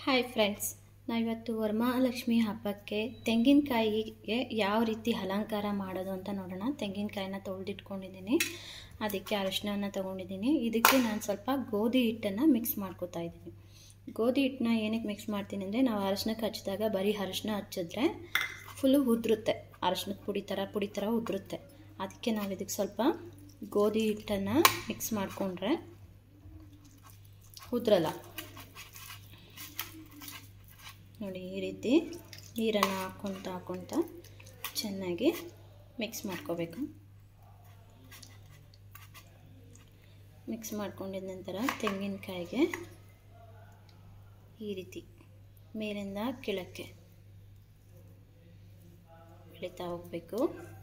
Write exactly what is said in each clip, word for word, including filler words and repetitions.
Hi friends, ನಾವಿವತ್ತು ವರಮಹಾಲಕ್ಷ್ಮಿ ಹಬ್ಬಕ್ಕೆ ತೆಂಗಿನಕಾಯಿಗೆ ಯಾವ ರೀತಿ ಅಲಂಕಾರ ಮಾಡೋದು ಅಂತ ನೋಡೋಣ. ತೆಂಗಿನಕಾಯಿನ ತೊಳೆದಿಟ್ಕೊಂಡಿದ್ದೀನಿ, ಅದಕ್ಕೆ ಅರಿಶಿನ ತೊಗೊಂಡಿದ್ದೀನಿ. ಇದಕ್ಕೆ ನಾನು ಸ್ವಲ್ಪ ಗೋಧಿ ಹಿಟ್ಟನ್ನು ಮಿಕ್ಸ್ ಮಾಡ್ಕೋತಾ ಇದ್ದೀನಿ. ಗೋಧಿ ಹಿಟ್ಟನ್ನ ಏನಕ್ಕೆ ಮಿಕ್ಸ್ ಮಾಡ್ತೀನಿ ಅಂದರೆ, ನಾವು ಅರಿಶಿನಕ್ಕೆ ಹಚ್ಚಿದಾಗ ಬರೀ ಅರಿಶಿನ ಹಚ್ಚಿದ್ರೆ ಫುಲ್ಲು ಉದುರುತ್ತೆ, ಅರಿಶಿನದ ಪುಡಿ ಥರ ಪುಡಿ ಥರ ಉದುರುತ್ತೆ. ಅದಕ್ಕೆ ನಾವು ಇದಕ್ಕೆ ಸ್ವಲ್ಪ ಗೋಧಿ ಹಿಟ್ಟನ್ನು ಮಿಕ್ಸ್ ಮಾಡಿಕೊಂಡ್ರೆ ಉದುರಲ್ಲ. ನೋಡಿ, ಈ ರೀತಿ ನೀರನ್ನು ಹಾಕ್ಕೊತ ಹಾಕ್ಕೊತ ಚೆನ್ನಾಗಿ ಮಿಕ್ಸ್ ಮಾಡ್ಕೋಬೇಕು. ಮಿಕ್ಸ್ ಮಾಡ್ಕೊಂಡಿದ ನಂತರ ತೆಂಗಿನಕಾಯಿಗೆ ಈ ರೀತಿ ಮೇಲಿಂದ ಕೆಳಕ್ಕೆ ಬೆಳೀತಾ ಹೋಗಬೇಕು.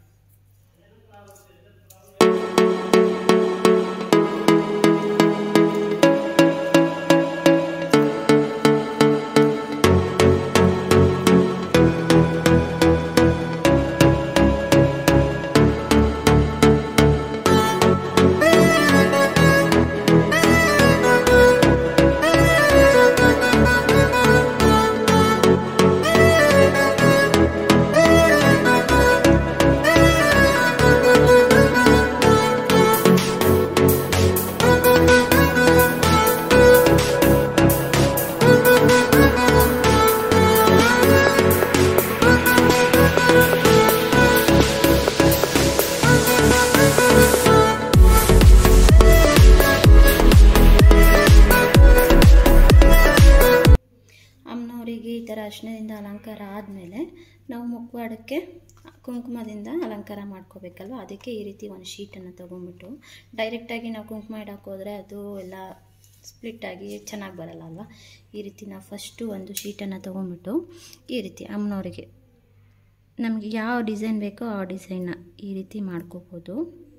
ಅಮ್ಮನವರಿಗೆ ಈ ಥರ ಅರಿಶಿನದಿಂದ ಅಲಂಕಾರ ಆದಮೇಲೆ ನಾವು ಮುಖವಾಡಕ್ಕೆ ಕುಂಕುಮದಿಂದ ಅಲಂಕಾರ ಮಾಡ್ಕೋಬೇಕಲ್ವ. ಅದಕ್ಕೆ ಈ ರೀತಿ ಒಂದು ಶೀಟನ್ನು ತೊಗೊಂಡ್ಬಿಟ್ಟು ಡೈರೆಕ್ಟಾಗಿ ನಾವು ಕುಂಕುಮ ಇಡಕ್ಕೆ ಹೋದರೆ ಅದು ಎಲ್ಲ ಸ್ಪ್ಲಿಟ್ಟಾಗಿ ಚೆನ್ನಾಗಿ ಬರಲ್ಲ ಅಲ್ವಾ. ಈ ರೀತಿ ನಾವು ಫಸ್ಟು ಒಂದು ಶೀಟನ್ನು ತೊಗೊಂಡ್ಬಿಟ್ಟು ಈ ರೀತಿ ಅಮ್ಮನವರಿಗೆ ನಮಗೆ ಯಾವ ಡಿಸೈನ್ ಬೇಕೋ ಆ ಡಿಸೈನ್ನ ಈ ರೀತಿ ಮಾಡ್ಕೋಬೋದು.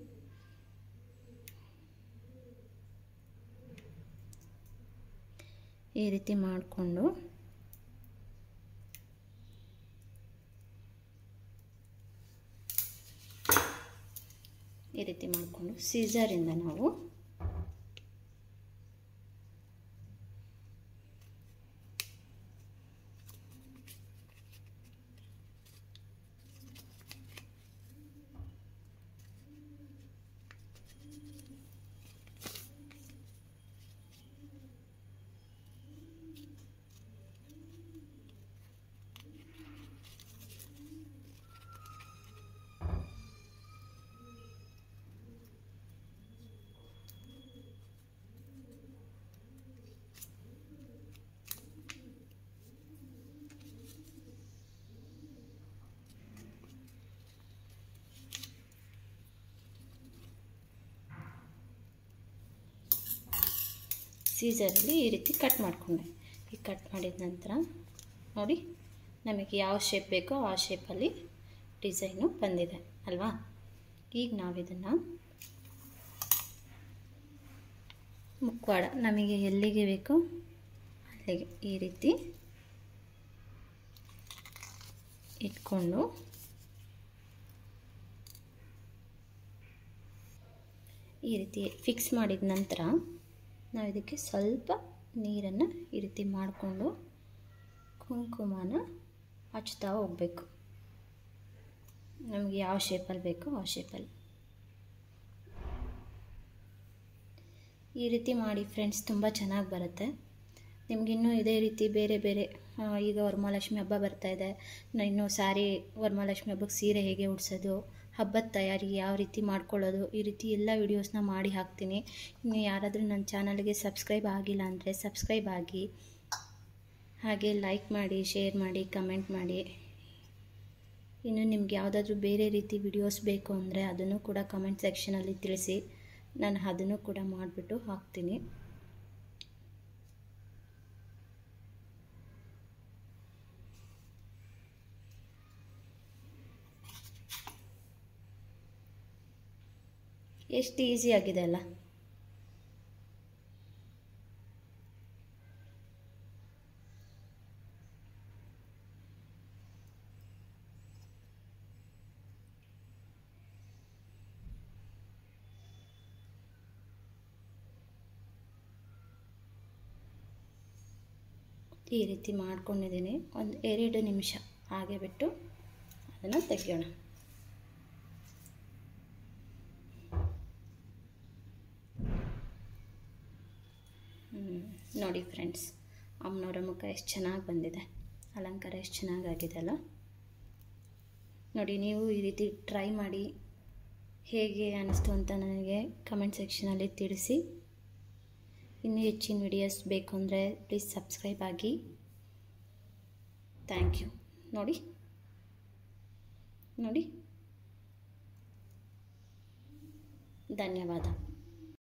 ಈ ರೀತಿ ಮಾಡಿಕೊಂಡು ಈ ರೀತಿ ಮಾಡಿಕೊಂಡು ಸೀಸರಿಂದ ನಾವು ಸೀಸರಲ್ಲಿ ಈ ರೀತಿ ಕಟ್ ಮಾಡಿಕೊಂಡೆ. ಈ ಕಟ್ ಮಾಡಿದ ನಂತರ ನೋಡಿ, ನಮಗೆ ಯಾವ ಶೇಪ್ ಬೇಕೋ ಆ ಶೇಪಲ್ಲಿ ಡಿಸೈನು ಬಂದಿದೆ ಅಲ್ವಾ. ಈಗ ನಾವಿದನ್ನು ಮುಖವಾಡ ನಮಗೆ ಎಲ್ಲಿಗೆ ಬೇಕೋ ಅಲ್ಲಿಗೆ ಈ ರೀತಿ ಇಟ್ಕೊಂಡು ಈ ರೀತಿ ಫಿಕ್ಸ್ ಮಾಡಿದ ನಂತರ ನಾವು ಇದಕ್ಕೆ ಸ್ವಲ್ಪ ನೀರನ್ನು ಈ ರೀತಿ ಮಾಡಿಕೊಂಡು ಕುಂಕುಮನ ಹಚ್ತಾ ಹೋಗಬೇಕು. ನಮಗೆ ಯಾವ ಶೇಪಲ್ಲಿ ಬೇಕೋ ಆ ಶೇಪಲ್ಲಿ ಈ ರೀತಿ ಮಾಡಿ ಫ್ರೆಂಡ್ಸ್, ತುಂಬ ಚೆನ್ನಾಗಿ ಬರುತ್ತೆ. ನಿಮಗಿನ್ನೂ ಇದೇ ರೀತಿ ಬೇರೆ ಬೇರೆ, ಈಗ ವರಮಹಾಲಕ್ಷ್ಮಿ ಹಬ್ಬ ಬರ್ತಾಯಿದೆ, ಇನ್ನು ಸ್ಯಾರಿ ವರಮಹಾಲಕ್ಷ್ಮಿ ಹಬ್ಬಕ್ಕೆ ಸೀರೆ ಹೇಗೆ ಉಡ್ಸೋದು, ಹಬ್ಬದ ತಯಾರಿ ಯಾವ ರೀತಿ ಮಾಡ್ಕೊಳ್ಳೋದು, ಈ ರೀತಿ ಎಲ್ಲ ವಿಡಿಯೋಸ್ನ ಮಾಡಿ ಹಾಕ್ತೀನಿ. ಇನ್ನು ಯಾರಾದರೂ ನನ್ನ ಚಾನಲ್ಗೆ ಸಬ್ಸ್ಕ್ರೈಬ್ ಆಗಿಲ್ಲ ಅಂದರೆ ಸಬ್ಸ್ಕ್ರೈಬ್ ಆಗಿ, ಹಾಗೆ ಲೈಕ್ ಮಾಡಿ, ಶೇರ್ ಮಾಡಿ, ಕಮೆಂಟ್ ಮಾಡಿ. ಇನ್ನು ನಿಮ್ಗೆ ಯಾವುದಾದ್ರೂ ಬೇರೆ ರೀತಿ ವಿಡಿಯೋಸ್ ಬೇಕು ಅಂದರೆ ಅದನ್ನು ಕೂಡ ಕಮೆಂಟ್ ಸೆಕ್ಷನಲ್ಲಿ ತಿಳಿಸಿ, ನಾನು ಅದನ್ನು ಕೂಡ ಮಾಡಿಬಿಟ್ಟು ಹಾಕ್ತೀನಿ. ಎಷ್ಟು ಈಸಿ ಆಗಿದೆ ಅಲ್ಲ. ಈ ರೀತಿ ಮಾಡ್ಕೊಂಡಿದ್ದೀನಿ. ಒಂದು ಎರಡು ನಿಮಿಷ ಹಾಗೆ ಬಿಟ್ಟು ಅದನ್ನು ತೆಗೆಯೋಣ. ನೋಡಿ ಫ್ರೆಂಡ್ಸ್, ಅಮ್ಮನವರ ಮುಖ ಎಷ್ಟು ಚೆನ್ನಾಗಿ ಬಂದಿದೆ, ಅಲಂಕಾರ ಎಷ್ಟು ಚೆನ್ನಾಗಾಗಿದೆ ಅಲ್ಲ. ನೋಡಿ, ನೀವು ಈ ರೀತಿ ಟ್ರೈ ಮಾಡಿ ಹೇಗೆ ಅನ್ನಿಸ್ತು ಅಂತ ನನಗೆ ಕಮೆಂಟ್ ಸೆಕ್ಷನಲ್ಲಿ ತಿಳಿಸಿ. ಇನ್ನೂ ಹೆಚ್ಚಿನ ವಿಡಿಯೋಸ್ ಬೇಕು ಅಂದರೆ ಪ್ಲೀಸ್ ಸಬ್ಸ್ಕ್ರೈಬ್ ಆಗಿ. Thank you. ನೋಡಿ ನೋಡಿ ಧನ್ಯವಾದ.